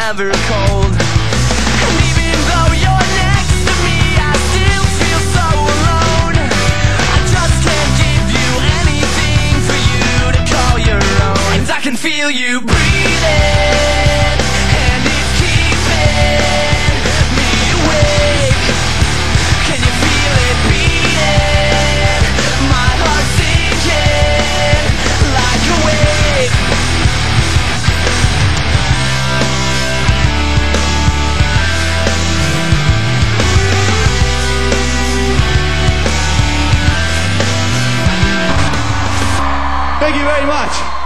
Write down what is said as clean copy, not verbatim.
never cold. And even though you're next to me, I still feel so alone. I just can't give you anything for you to call your own. And I can feel you breathing, and it's keeping me awake. Can you feel it beating? My heart's sinking like a wave. Thank you very much.